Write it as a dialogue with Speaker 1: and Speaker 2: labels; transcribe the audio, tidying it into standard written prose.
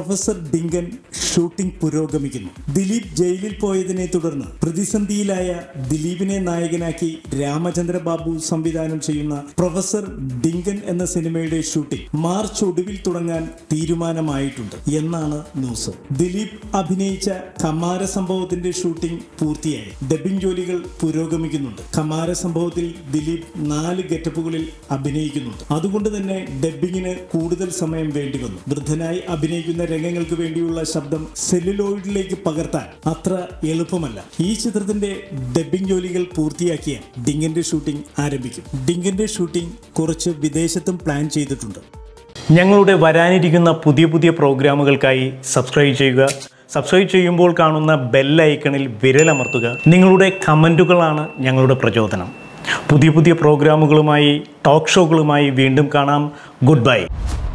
Speaker 1: Professor Dinkan shooting പുരോഗമിക്കുന്നു. ദിലീപ് ജയിലിൽ പോയതിനെ തുടർന്ന് പ്രതിസന്ധിയിലായ ദിലീപിനെ നായകനാക്കി രാമചന്ദ്രബാബു സംവിധാനം ചെയ്യുന്ന പ്രൊഫസർ ഡിങ്കൻ എന്ന സിനിമയുടെ ഷൂട്ടിംഗ് മാർച്ച് ഒടുവിൽ തുടങ്ങാൻ തീരുമാനമായിട്ടുണ്ട് എന്നാണ് ന്യൂസ്. ദിലീപ് അഭിനയിച്ച കമാര സംഭവത്തിന്റെ ഷൂട്ടിംഗ് പൂർത്തിയായി. ഡബ്ബിംഗ് ജോലികൾ പുരോഗമിക്കുന്നുണ്ട്. കമാര സംഭവത്തിൽ ദിലീപ് 4 ഗെറ്റപ്പുകളിൽ അഭിനയിക്കുന്നുണ്ട്. അതുകൊണ്ട് തന്നെ ഡബ്ബിങ്ങിന് കൂടുതൽ സമയം വേണ്ടി വന്നു. വൃദ്ധനായി അഭിനയിക്കുന്ന രംഗങ്ങൾക്ക് വേണ്ടിയുള്ള ശബ്ദം സെല്ലുലോയിഡിലേക്ക് പകർത്താൻ അത്ര എളുപ്പമല്ല. ഈ ചിത്രത്തിന്റെ ഡബ്ബിംഗ് ജോലികൾ പൂർത്തിയാക്കിയാൽ ഡിങ്കന്റെ ഷൂട്ടിംഗ് ആരംഭിക്കും. ഡിങ്കന്റെ ഷൂട്ടിംഗ് കുറച്ച് വിദേശത്തും പ്ലാൻ ചെയ്തിട്ടുണ്ട്.
Speaker 2: ഞങ്ങളുടെ വരാനിരിക്കുന്ന പുതിയ പ്രോഗ്രാമുകൾക്കായി സബ്സ്ക്രൈബ് ചെയ്യുക. സബ്സ്ക്രൈബ് ചെയ്യുമ്പോൾ കാണുന്ന ബെൽ ഐക്കണിൽ വിരലമർത്തുക. നിങ്ങളുടെ കമൻറ്റുകളാണ് ഞങ്ങളുടെ പ്രചോദനം. പുതിയ പ്രോഗ്രാമുകളുമായി, ടോക്ക് ഷോകളുമായി വീണ്ടും കാണാം. Good by.